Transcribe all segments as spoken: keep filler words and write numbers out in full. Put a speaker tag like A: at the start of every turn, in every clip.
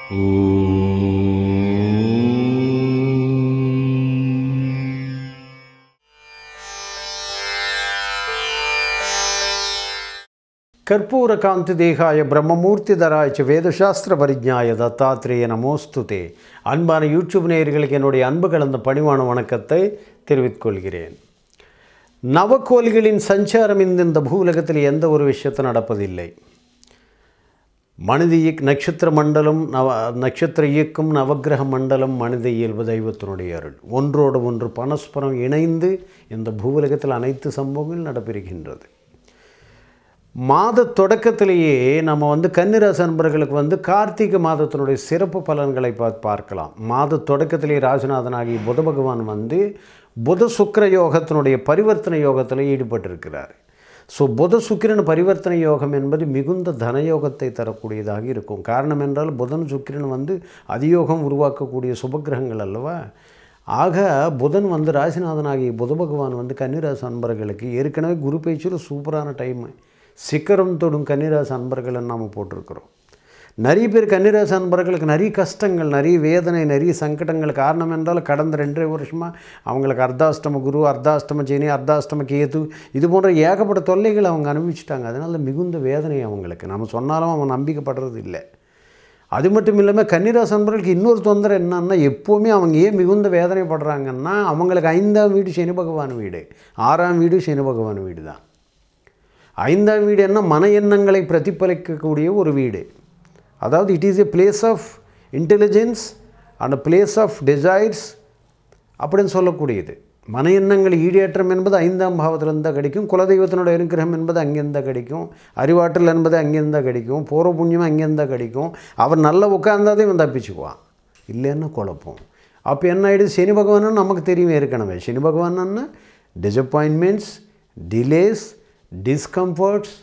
A: कर्पूर कांति देहाय ब्रह्ममूर्ति धराय च वेदशास्त्र परिज्ञाय दत्तात्रेय நமோஸ்துதே. அன்பான யூடியூப் நேயர்களுக்கு என்னுடைய அன்பு கலந்த பணிவான வணக்கத்தை தெரிவித்துக் கொள்கிறேன். நவக்கோள்களின் சஞ்சாரம் இந்த பூலகத்தில் எந்த ஒரு விஷயத்தை நடப்பதில்லை. மனித இயக் நட்சத்திர மண்டலம் நவ நட்சத்திர இயக்கம் நவக்கிரக மண்டலம் மனித இயல்பு தெய்வத்தினுடைய அருள் ஒன்றோடு ஒன்று பரஸ்பரம் இணைந்து இந்த பூலகத்தில் அனைத்து சம்பவங்கள் நடைபெறுகின்றது. மாத தொடக்கத்திலேயே நம்ம வந்து கன்னிராசி அன்பர்களுக்கு வந்து கார்த்திகை மாதத்தினுடைய சிறப்பு பலன்களை பார்க்கலாம். மாத தொடக்கத்திலேயே ராசிநாதனாகி புத பகவான் வந்து புத சுக்கிர யோகத்தினுடைய பரிவர்த்தனை யோகத்தில் ஈடுபட்டிருக்கிறார். ஸோ புத சுக்கிரன் பரிவர்த்தனை யோகம் என்பது மிகுந்த தனயோகத்தை தரக்கூடியதாக இருக்கும். காரணம் என்றால் புதன் சுக்கிரன் வந்து அதியோகம் உருவாக்கக்கூடிய சுபகிரகங்கள் அல்லவா. ஆக புதன் வந்து ராசிநாதனாகி புத பகவான் வந்து கன்னிராசி அன்பர்களுக்கு ஏற்கனவே குரு பேச்சில் சூப்பரான டைமு சிக்கரம் தொடும் கன்னிராசி அன்பர்களை நாம் போட்டிருக்கிறோம். நிறைய பேர் கன்னிராசி அன்பர்களுக்கு நிறைய கஷ்டங்கள், நிறைய வேதனை, நிறைய சங்கடங்கள். காரணம் என்றால் கடந்த ரெண்டரை வருஷமாக அவங்களுக்கு அர்த்தாஷ்டம குரு, அர்த்தாஷ்டம சனி, அர்த்தாஷ்டம கேது, இது போன்ற ஏகப்பட்ட தொல்லைகள் அவங்க அனுபவிச்சிட்டாங்க. அதனால் மிகுந்த வேதனை அவங்களுக்கு. நம்ம சொன்னாலும் அவங்க நம்பிக்கைப்படுறது இல்லை. அது மட்டும் இல்லாமல் கன்னிராசி அன்பர்களுக்கு இன்னொரு தொந்தரை என்னன்னா, எப்போவுமே அவங்க ஏன் மிகுந்த வேதனைப்படுறாங்கன்னா, அவங்களுக்கு ஐந்தாம் வீடு சனி பகவான் வீடு, ஆறாம் வீடு சனி பகவான் வீடு தான். ஐந்தாம் வீடு என்ன மன எண்ணங்களை பிரதிபலிக்கக்கூடிய ஒரு வீடு. அதாவது it is a place of intelligence and place of desires அப்படின்னு சொல்லக்கூடியது. மன எண்ணங்கள் ஈடேற்றம் என்பது ஐந்தாம் பாவத்திலிருந்து தான் கிடைக்கும். குலதெய்வத்தினோட அனுகிரகம் என்பது அங்கேருந்து தான் கிடைக்கும். அறிவாற்றல் என்பது அங்கேருந்து தான் கிடைக்கும். பூர்வ புண்ணியம் அங்கேருந்து தான் கிடைக்கும். அவர் நல்லா உட்கார்ந்தாதே வந்து தப்பிச்சுக்குவான், இல்லைன்னா குழப்பம். அப்போ என்ன ஆகிடுது, சனி பகவான்னு நமக்கு தெரியும் ஏற்கனவே. சனி பகவான்னா டிசப்பாயின்மெண்ட்ஸ், டிலேஸ், டிஸ்கம்ஃபர்ட்ஸ்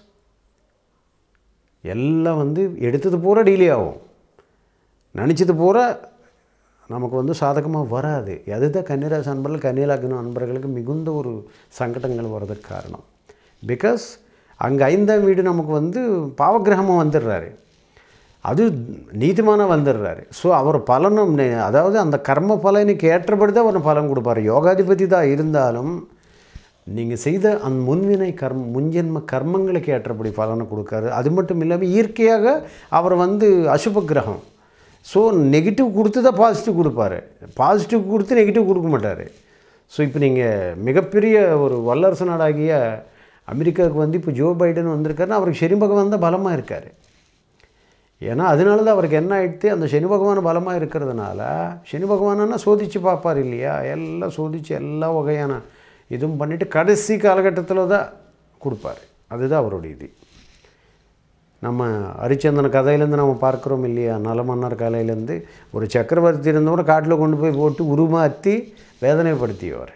A: எல்லாம் வந்து எடுத்தது பூரா டிலே ஆகும். நினச்சது பூரா நமக்கு வந்து சாதகமாக வராது. அதுதான் கன்னிராசி அன்பர்கள் கன்னிலக்ன அன்பர்களுக்கு மிகுந்த ஒரு சங்கடங்கள் வர்றதுக்கு காரணம். பிகாஸ் அங்கே ஐந்தாம் வீடு நமக்கு வந்து பாவகிரகமாக வந்துடுறாரு, அது நீதிமான வந்துடுறாரு. ஸோ அவர் பலனும், அதாவது அந்த கர்ம பலனுக்கு ஏற்றபடி தான் அவர் பலன் கொடுப்பார். யோகாதிபதி தான் இருந்தாலும் நீங்கள் செய்த அந்த முன்வினை கர்ம முன்ஜென்ம கர்மங்களுக்கு ஏற்றபடி பலனை கொடுக்காரு. அது மட்டும் இல்லாமல் இயற்கையாக அவர் வந்து அசுப கிரகம். ஸோ நெகட்டிவ் கொடுத்து தான் பாசிட்டிவ் கொடுப்பார், பாசிட்டிவ் கொடுத்து நெகட்டிவ் கொடுக்க மாட்டார். ஸோ இப்போ நீங்கள் மிகப்பெரிய ஒரு வல்லரசு நாடாகிய அமெரிக்காவுக்கு வந்து இப்போ ஜோ பைடன் வந்திருக்காருன்னா அவருக்கு சனி பகவான் தான் பலமாக இருக்கார். ஏன்னா அதனால தான் அவருக்கு என்ன ஆகிடுது, அந்த சனி பகவான் பலமாக இருக்கிறதுனால சனி பகவானா சோதித்து பார்ப்பார் இல்லையா. எல்லாம் சோதித்து எல்லா வகையான இதுவும் பண்ணிவிட்டு கடைசி காலகட்டத்தில் தான் கொடுப்பார். அதுதான் அவருடைய இது. நம்ம ஹரிச்சந்திரன் கதையிலேருந்து நம்ம பார்க்குறோம் இல்லையா. நலமன்னர் கலையிலேருந்து ஒரு சக்கரவர்த்தி இருந்தவரை காட்டில் கொண்டு போய் போட்டு உருமாற்றி வேதனைப்படுத்தியவர்.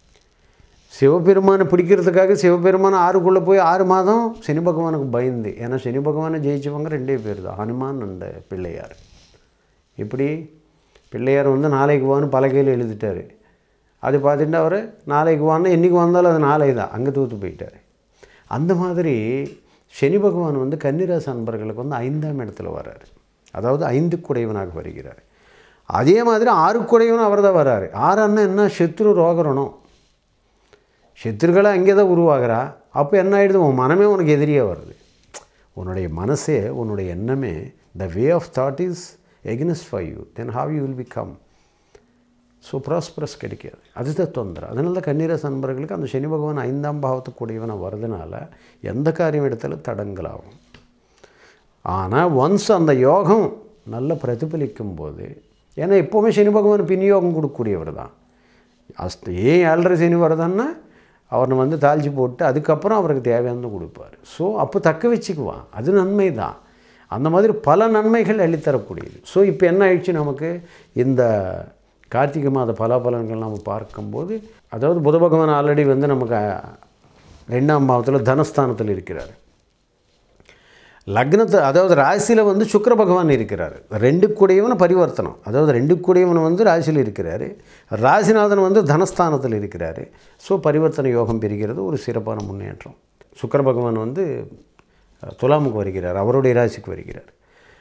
A: சிவபெருமானை பிடிக்கிறதுக்காக சிவபெருமானை ஆறுக்குள்ளே போய் ஆறு மாதம் சனி பகவானுக்கு பயந்து, ஏன்னா சனி பகவானை ஜெயிச்சவங்க ரெண்டே பேர் தான், ஹனுமான் அண்ட் பிள்ளையார். இப்படி பிள்ளையார் வந்து நாளைக்கு வான்னு பலகையில் எழுதிட்டார். அது பார்த்துட்டு அவர் நாளைக்கு வான்னா என்றைக்கு வந்தாலும் அது நாளை தான், அங்கே தூத்து போயிட்டார். அந்த மாதிரி சனி பகவான் வந்து கன்னிராசி அன்பர்களுக்கு வந்து ஐந்தாம் இடத்துல வர்றார். அதாவது ஐந்து குடைவனாக வருகிறார். அதே மாதிரி ஆறு குடைவனும் அவர் தான் வர்றார். ஆறான்னா என்ன, சத்ரு ரோகரணம், சத்ருக்களை அங்கே தான் உருவாகிறா. அப்போ என்ன ஆகிடுது, உன் மனமே உனக்கு எதிரியாக வருது. உன்னுடைய மனசே, உன்னுடைய எண்ணமே, the way of thought is against for you, then how you will become. So prosperous கிடைக்காது. அதுதான் தொந்தரை. அதனால தான் கன்னிராசி அன்பர்களுக்கு அந்த சனி பகவான் ஐந்தாம் பாவத்துக்கு கூடியவனை வர்றதுனால எந்த காரியம் இடத்துல தடங்களாகும். ஆனால் ஒன்ஸ் அந்த யோகம் நல்லா பிரதிபலிக்கும் போது, ஏன்னா எப்போவுமே சனி பகவான் பின்யோகம் கொடுக்கக்கூடியவர் தான். அஸ்து ஏன் ஏழரை சனி வருதான்னா அவனை வந்து தாழ்ச்சி போட்டு அதுக்கப்புறம் அவருக்கு தேவையானது கொடுப்பார். ஸோ அப்போ தக்க வச்சுக்குவான், அது நன்மை தான். அந்த மாதிரி பல நன்மைகள் அள்ளித்தரக்கூடியது. ஸோ இப்போ என்ன ஆயிடுச்சு, நமக்கு இந்த கார்த்திகை மாத பலாபலன்கள் நம்ம பார்க்கும்போது, அதாவது புத பகவான் ஆல்ரெடி வந்து நமக்கு ரெண்டாம் பாவத்தில் தனஸ்தானத்தில் இருக்கிறார். லக்னத்தை, அதாவது ராசியில் வந்து சுக்கிர பகவான் இருக்கிறார். ரெண்டு கூடையவனை பரிவர்த்தனம், அதாவது ரெண்டு கூடையவனை வந்து ராசியில் இருக்கிறார். ராசிநாதன் வந்து தனஸ்தானத்தில் இருக்கிறார். ஸோ பரிவர்த்தனை யோகம் பெறுகிறது, ஒரு சிறப்பான முன்னேற்றம். சுக்கிர பகவான் வந்து துலாமுக்கு வருகிறார், அவருடைய ராசிக்கு வருகிறார்.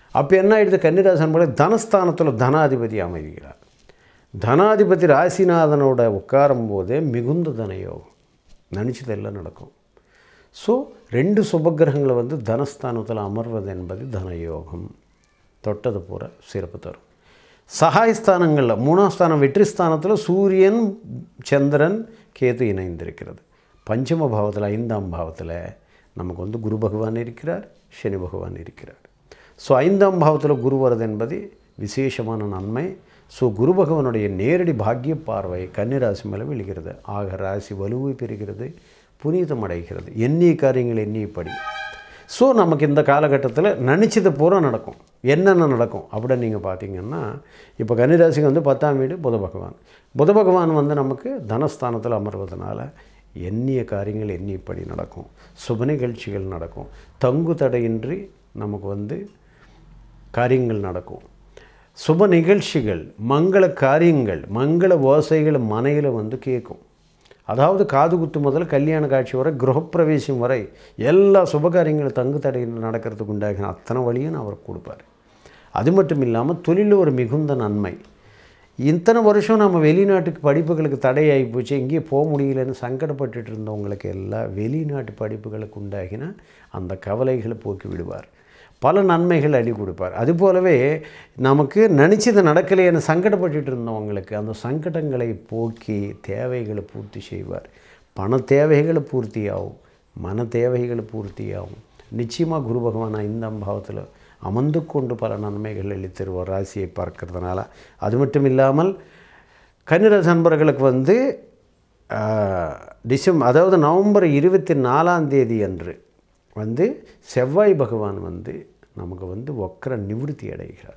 A: அப்போ என்ன ஆகிடுது, கன்னிராசி அன்பர்களே தனஸ்தானத்தில் தனாதிபதி அமைகிறார். தனாதிபதி ராசிநாதனோட உட்காரும் போதே மிகுந்த தனயோகம், நினச்சது எல்லாம் நடக்கும். ஸோ ரெண்டு சுபகிரகங்களை வந்து தனஸ்தானத்தில் அமர்வது என்பது தனயோகம், தொட்டது பூரா சிறப்பு தரும். சகாயஸ்தானங்களில் மூணாம் ஸ்தானம் வெற்றி ஸ்தானத்தில் சூரியன் சந்திரன் கேது இணைந்திருக்கிறது. பஞ்சம பாவத்தில் ஐந்தாம் பாவத்தில் நமக்கு வந்து குரு பகவான் இருக்கிறார், சனி பகவான் இருக்கிறார். ஸோ ஐந்தாம் பாவத்தில் குரு வருது என்பது விசேஷமான நன்மை. ஸோ குரு பகவானுடைய நேரடி பாக்கிய பார்வை கன்னிராசி மேலே விழுகிறது. ஆக ராசி வலுவை பெறுகிறது, புனிதம் அடைகிறது, எண்ணிய காரியங்கள் எண்ணியபடி. ஸோ நமக்கு இந்த காலகட்டத்தில் நினச்சது பூரா நடக்கும். என்னென்ன நடக்கும் அப்படின்னு நீங்கள் பார்த்தீங்கன்னா, இப்போ கன்னிராசிக்கு வந்து பத்தாம் வீடு புத பகவான். புத பகவான் வந்து நமக்கு தனஸ்தானத்தில் அமர்வதனால எண்ணிய காரியங்கள் எண்ணியபடி நடக்கும், சுப நிகழ்ச்சிகள் நடக்கும், தங்கு தடையின்றி நமக்கு வந்து காரியங்கள் நடக்கும். சுப நிகழ்ச்சிகள், மங்கள காரியங்கள், மங்கள ஓசைகள் மனையில் வந்து கேட்கும். அதாவது காது குத்து முதல் கல்யாண காட்சி வரை, கிரகப்பிரவேசம் வரை எல்லா சுபகாரியங்களும் தங்கு தடையில் நடக்கிறதுக்கு உண்டாகின அத்தனை வழியும் அவர் கொடுப்பார். அது மட்டும் இல்லாமல் தொழிலில் ஒரு மிகுந்த நன்மை. இத்தனை வருஷம் நம்ம வெளிநாட்டுக்கு படிப்புகளுக்கு தடையாகி போச்சு, எங்கேயும் போக முடியலன்னு சங்கடப்பட்டுட்டு இருந்தவங்களுக்கு எல்லாம் வெளிநாட்டு படிப்புகளுக்கு உண்டாகின அந்த கவலைகளை போக்கி விடுவார், பல நன்மைகள் அள்ளி கொடுப்பார். அதுபோலவே நமக்கு நினச்சது நடக்கலைன்னு சங்கடப்பட்டுட்டு இருந்தவங்களுக்கு அந்த சங்கடங்களை போக்கி தேவைகளை பூர்த்தி செய்வார். பண தேவைகளை பூர்த்தியாகும், மன தேவைகளை பூர்த்தியாகும். நிச்சயமாக குரு பகவான் ஐந்தாம் பாவத்தில் அமர்ந்து கொண்டு பல நன்மைகள் அள்ளி தருவார் ராசியை பார்க்கறதுனால. அது மட்டும் இல்லாமல் கன்னிராசி நண்பர்களுக்கு வந்து டிசம்பர் அதாவது நவம்பர் இருபத்தி நாலாம் தேதி அன்று வந்து செவ்வாய் பகவான் வந்து நமக்கு வந்து வக்ர நிவர்த்தி அடைகிறார்.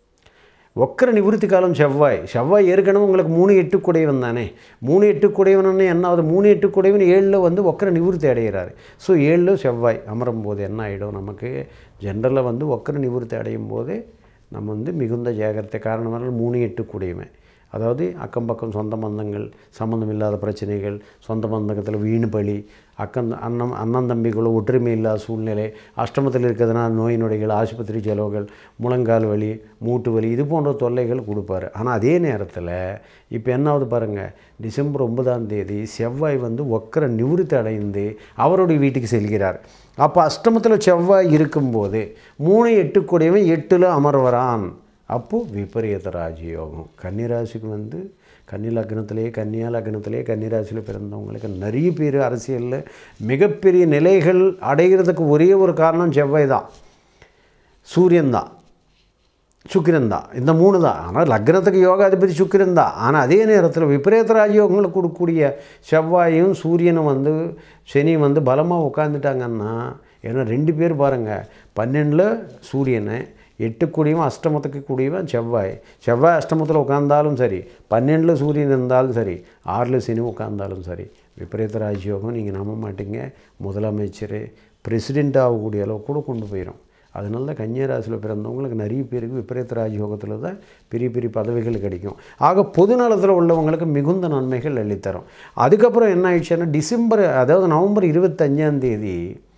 A: வக்ர நிவர்த்தி காலம் செவ்வாய். செவ்வாய் ஏற்கனவே உங்களுக்கு மூணு எட்டு குடைவன் தானே. மூணு எட்டு குடைவனே என்ன ஆகுது, மூணு எட்டு குடைவன் ஏழில் வந்து வக்ர நிவர்த்தி அடைகிறார். ஸோ ஏழில் செவ்வாய் அமரும் போது என்ன ஆகிடும், நமக்கு ஜென்ரலாக வந்து வக்ர நிவர்த்தி அடையும் போது நம்ம வந்து மிகுந்த ஜாகிரதை. காரணமாக மூணு எட்டு குடைவன், அதாவது அக்கம் பக்கம் சொந்த பந்தங்கள், சம்மந்தம் இல்லாத பிரச்சனைகள், சொந்த பந்தத்தில் வீணு பலி, அக்கம் அண்ணன் அண்ணன் தம்பிகளோ ஒற்றுமை இல்லாத சூழ்நிலை, அஷ்டமத்தில் இருக்கிறதுனா நோய் நொடிகள், ஆஸ்பத்திரி செலவுகள், முழங்கால் வலி, மூட்டு வலி, இது போன்ற தொல்லைகள் கொடுப்பார். ஆனால் அதே நேரத்தில் இப்போ என்னாவது பாருங்கள், டிசம்பர் ஒன்பதாம் தேதி செவ்வாய் வந்து வக்ர நிவர்த்தி அடைந்து அவருடைய வீட்டுக்கு செல்கிறார். அப்போ அஷ்டமத்தில் செவ்வாய் இருக்கும்போது மூணு எட்டு கூடியவன் எட்டில் அமர்வரான். அப்போது விபரீத ராஜயோகம். கன்னிராசிக்கு வந்து கன்னி லக்னத்திலே கன்னியா லக்னத்திலே கன்னிராசியில் பிறந்தவங்களுக்கு நிறைய பேர் அரசியலில் மிகப்பெரிய நிலைகள் அடைகிறதுக்கு ஒரே ஒரு காரணம் செவ்வாய் தான், சூரியன் தான், சுக்கிரன் தான். இந்த மூணு தான். ஆனால் லக்னத்துக்கு யோகாதிபதி சுக்கிரன் தான். ஆனால் அதே நேரத்தில் விபரீத ராஜயோகங்களை கொடுக்கக்கூடிய செவ்வாயும் சூரியனும் வந்து சனி வந்து பலமாக உட்காந்துட்டாங்கன்னா, ஏன்னா ரெண்டு பேர் பாருங்கள், பன்னெண்டில் சூரியனை, எட்டு கூடியவன் அஷ்டமத்துக்கு கூடியவன் செவ்வாய். செவ்வாய் அஷ்டமத்தில் உட்கார்ந்தாலும் சரி, பன்னெண்டில் சூரியன் இருந்தாலும் சரி, ஆறில் சனி உட்கார்ந்தாலும் சரி, விபரீத ராஜயோகம் நீங்கள் நம்ப மாட்டீங்க, முதலமைச்சர் பிரசிடெண்ட் ஆகக்கூடிய அளவு கூட கொண்டு போயிடும். அதனால தான் கன்னியா ராசியில் பிறந்தவங்களுக்கு நிறைய பேருக்கு விபரீத ராஜயோகத்தில் தான் பெரிய பெரிய பதவிகள் கிடைக்கும். ஆக பொது நலத்தில் உள்ளவங்களுக்கு மிகுந்த நன்மைகள் அள்ளித்தரும். அதுக்கப்புறம் என்ன ஆயிடுச்சுன்னா, டிசம்பர் அதாவது நவம்பர் இருபத்தஞ்சாம் தேதி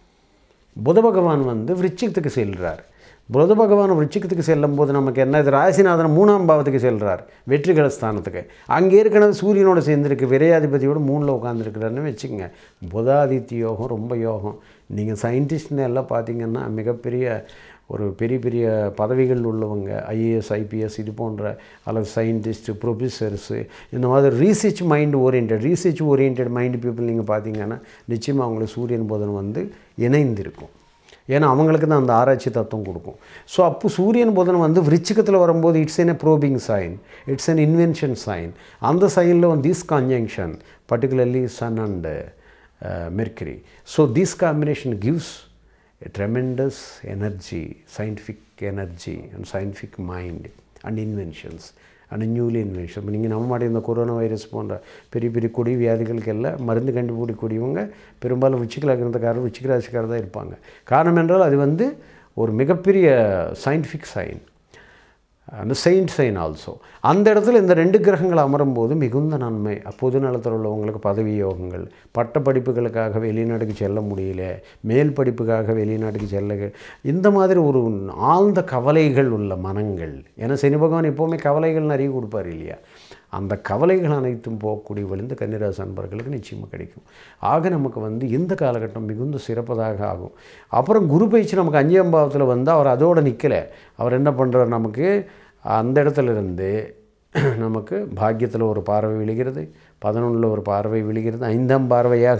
A: புத பகவான் வந்து விருச்சிகத்துக்கு செல்கிறார். புத பகவான் விருச்சிகத்துக்கு செல்லும் போது நமக்கு என்ன, இது ராசிநாதன் மூணாம் பாவத்துக்கு செல்கிறார், வெற்றிகள ஸ்தானத்துக்கு. அங்கே ஏற்கனவே சூரியனோட சேர்ந்துருக்கு, விரையாதிபதியோடு மூணில் உட்காந்துருக்கிறாருன்னு வச்சுக்கோங்க. புதாதித்ய யோகம் ரொம்ப யோகம். நீங்கள் சயின்டிஸ்ட்னு எல்லாம் பார்த்தீங்கன்னா மிகப்பெரிய ஒரு பெரிய பெரிய பதவிகள் உள்ளவங்க, ஐஏஎஸ் ஐபிஎஸ் இது போன்ற, அல்லது சயின்டிஸ்ட்டு ப்ரொஃபஸர்ஸு, இந்த மாதிரி research mind orient research orient mind people நீங்கள் பார்த்தீங்கன்னா நிச்சயமாக அவங்களுக்கு சூரியன் புதன் வந்து இணைந்திருக்கும். ஏன்னா அவங்களுக்கு தான் அந்த ஆராய்ச்சி தத்துவம் கொடுக்கும். ஸோ அப்போ சூரியன் புதன் வந்து விருச்சிகத்தில் வரும்போது it's an a probing sign, it's an invention sign. அந்த சைனில் வந்து this conjunction particularly sun and Mercury. So this combination gives a tremendous energy, scientific energy and scientific mind and inventions and newly invention. நீங்கள் நம்ம மாட்டே இந்த corona virus போன்ற பெரிய பெரிய கொடி வியாதிகளுக்கு எல்லாம் மருந்து கண்டுபிடிக்கூடியவங்க பெரும்பாலும் விருச்சிக லக்னத்துக்காரர் விருச்சிக ராசிக்காரர் தான் இருப்பாங்க. காரணம் என்றால் அது வந்து ஒரு மிகப்பெரிய சயின்டிஃபிக் சைன். அந்த செயின்ட் சைன் ஆல்சோ. அந்த இடத்துல இந்த ரெண்டு கிரகங்கள் அமரும்போது மிகுந்த நன்மை. பொது நலத்தில் உள்ளவங்களுக்கு பதவி யோகங்கள், பட்ட படிப்புகளுக்காக வெளிநாட்டுக்கு செல்ல முடியல, மேல் படிப்புக்காக வெளிநாட்டுக்கு செல்ல, இந்த மாதிரி ஒரு ஆழ்ந்த கவலைகள் உள்ள மனங்கள். ஏன்னா சனி பகவான் எப்போவுமே கவலைகள் நிறைய கொடுப்பார் இல்லையா? அந்த கவலைகள் அனைத்தும் போகக்கூடிய வழிந்து கன்னிராசி அன்பர்களுக்கு நிச்சயமாக கிடைக்கும். ஆக நமக்கு வந்து இந்த காலகட்டம் மிகுந்த சிறப்பதாக ஆகும். அப்புறம் குரு பயிற்சி நமக்கு அஞ்சாம் பாவத்தில் வந்து அவர் அதோடு நிற்கலை. அவர் என்ன பண்ணுறார், நமக்கு அந்த இடத்துல இருந்து நமக்கு பாக்கியத்தில் ஒரு பார்வை விழுகிறது, பதினொன்றில் ஒரு பார்வை விழுகிறது, ஐந்தாம் பார்வையாக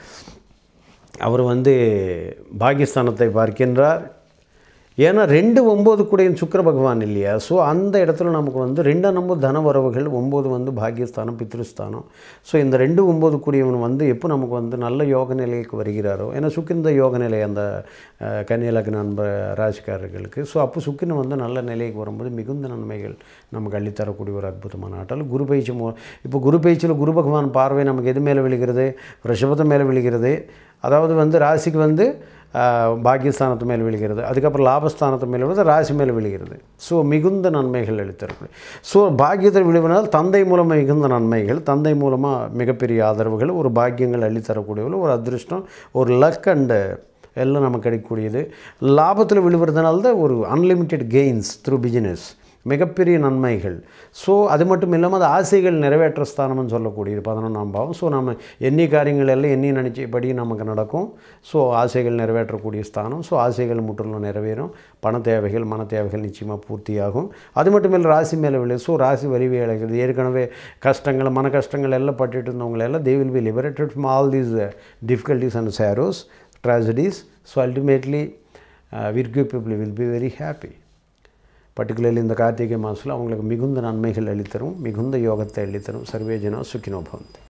A: அவர் வந்து பாக்கியஸ்தானத்தை பார்க்கின்றார். ஏன்னா ரெண்டு ஒம்பது கூடையும் சுக்கிர பகவான் இல்லையா? ஸோ அந்த இடத்துல நமக்கு வந்து ரெண்டாம் நம்பர் தன வரவுகள், ஒம்பது வந்து பாக்கியஸ்தானம், பித்ருஸ்தானம். ஸோ இந்த ரெண்டு ஒம்பது கூடியவன் வந்து எப்போ நமக்கு வந்து நல்ல யோக நிலைக்கு வருகிறாரோ, ஏன்னா சுக்கிரந்த யோக நிலை அந்த கன்னி லக்ன நண்ப ராசிக்காரர்களுக்கு. ஸோ அப்போ சுக்கிரன் வந்து நல்ல நிலைக்கு வரும்போது மிகுந்த நன்மைகள் நமக்கு அள்ளித்தரக்கூடிய ஒரு அற்புதமான ஆற்றல். குரு பயிற்சி மூ இப்போ குரு பயிற்சியில் குரு பகவான் பார்வை நமக்கு எது மேலே விழுகிறது, ரிஷபத்து மேலே விழுகிறது. அதாவது வந்து ராசிக்கு வந்து பாக்கியஸ்தானத்து மேல் விழுகிறது, அதுக்கப்புறம் லாபஸ்தானத்து மேல் விழுது, ராசி மேல் விழுகிறது. ஸோ மிகுந்த நன்மைகள் அளித்தரக்கூடிய. ஸோ பாக்கியத்தில் விழுவினால் தந்தை மூலமாக மிகுந்த நன்மைகள், தந்தை மூலமாக மிகப்பெரிய ஆதரவுகள், ஒரு பாக்கியங்கள் அள்ளித்தரக்கூடியவர்கள், ஒரு அதிருஷ்டம், ஒரு லக் அண்டு எல்லாம் நமக்கு கிடைக்கக்கூடியது. லாபத்தில் விழுவுறதுனால தான் ஒரு அன்லிமிட்டெட் கெயின்ஸ் த்ரூ பிஸ்னஸ், மிகப்பெரிய நன்மைகள். ஸோ அது மட்டும் இல்லாமல் அது ஆசைகள் நிறைவேற்ற ஸ்தானம்னு சொல்லக்கூடியது பதினொன்றாம் பாவம். ஸோ நம்ம எண்ணி காரியங்கள் எல்லாம் எண்ணி நினச்சபடி நமக்கு நடக்கும். ஸோ ஆசைகள் நிறைவேற்றக்கூடிய ஸ்தானம். ஸோ ஆசைகள் முற்றிலும் நிறைவேறும். பண தேவைகள், மன தேவைகள் நிச்சயமாக பூர்த்தியாகும். அது மட்டும் இல்லை ராசி மேலே விழு. ஸோ ராசி வலிமை அடைகிறது. ஏற்கனவே கஷ்டங்கள், மன கஷ்டங்கள் எல்லாம் பட்டுட்டு இருந்தவங்களை எல்லாம் they will be liberated from all these uh, difficulties and sorrows, tragedies. So ultimately uh, Virgo people will be very happy. Particularly இந்த கார்த்திகை மாதத்தில் அவங்களுக்கு மிகுந்த நன்மைகள் அளித்தரும், மிகுந்த யோகத்தை அளித்தரும். சர்வே ஜனா சுகினோ பவந்து.